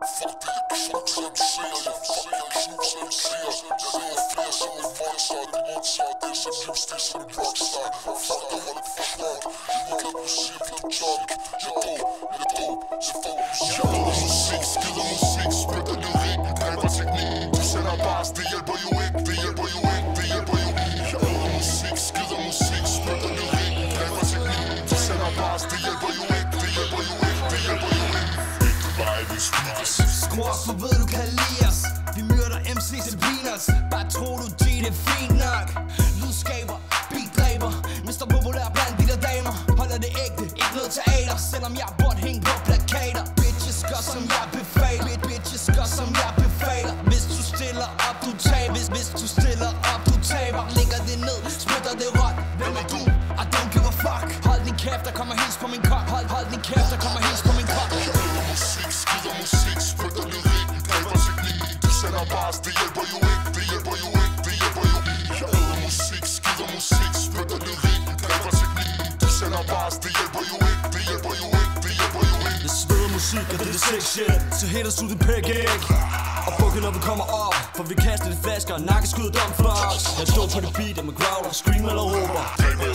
Fuck det, jeg knuser MC'er. Jeg knuser MC'er. Jeg rider flere som en voldtager. Det modtager det som livsstil som en rockstar. Fuck det, hold det for smart. Jeg kan musik, du junk. Jeg er dope. Jeg får musik, skider musik, spytter lyrik, dræber teknik. Du sender bars, det hjælper jo ikke, det hjælper jo ikke, det hjælper jo ikke. Jeg æder musik, skider musik, spytter lyrik, dræber teknik. Du sender bars, det hjælper jo ikke, det hjælper jo ikke, det hjælper jo ikke. Ikke vej, vi smittes. Skru op, for ved du kan lide os. Vi myrder MC til peanuts. Bare tro du, G, det er fint nok. Lydskaber, beatdræber, Mr. Populær blandt de der damer. Holder det ægte, ikke noget teater. Selvom jeg burde hænge på plakater. Bitches gør som jeg befaler. Bitches gør som jeg befaler. Hvis du stiller op, du taber. Hvis du stiller op, du taber. Lægger det ned, spytter det råt. Hvem er du? I don't give a fuck. Hold din kæft, der kommer hils på min kop. Hold din kæft, der kommer hils på min kop. Jeg æder musik, skider musik, spytter lyrik, dræber teknik. Du sender bars, det hjælper jo ikke, det hjælper jo ikke, det hjælper jo ikke. Jeg æder musik, skider musik, spytter lyrik, dræber teknik. Du sender bars, det hjælper jo ikke, det hjælper jo ikke, det hjælper jo ikke. Jeg sveder musik, og det er sex shit. Så haters ud, det pækker ikke. Og bukke når vi kommer op, for vi kaster de flasker og nakkeskud dom for os. Jeg står på det beat, og med growler, scream eller råber.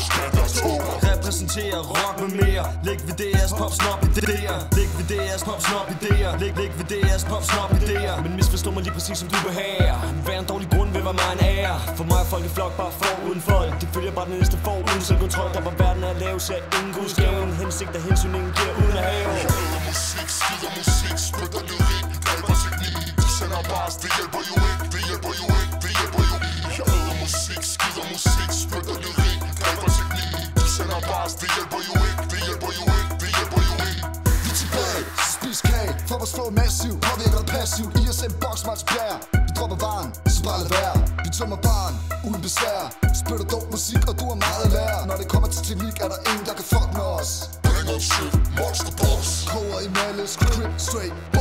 Repræsenterer rock med mere. Læg ved DR's pop snop idéer. Læg ved DR's pop snop idéer. Læg ved DR's pop snop idéer. Men misforstår mig lige præcis som du behager. Hver en dårlig grund vil være mig en ære. For mig er folk i flok bare for uden folk. De følger bare den næste for uden selvkontrol. Der var verden at lave, så ingen gudsgave. En hensigt af hensyn, ingen giver uden at have. Jeg æder musik, skider musik, spytter lyrik, dræber teknik. Du sender bars, det hjælper jo ikke, det hjælper jo ikke, det hjælper jo ikke. Jeg æder musik, skider musik, spytter lyrik, dræber teknik. Du sender bars, det hjælper jo ikke, det hjælper jo ikke, det hjælper jo ikke. Vi er tilbage, spis kage, for vores flow massiv, påvirker passivt. ISM box multiplier, vi dropper varen, så bare lad være. Vi tømmer baren, uden besvær. Spytter dog musik, og du har meget at lære. Når det kommer til teknik, er der ingen, der kan fuck med os. Bring on shit, monster boss. Koger i malice, crip straight.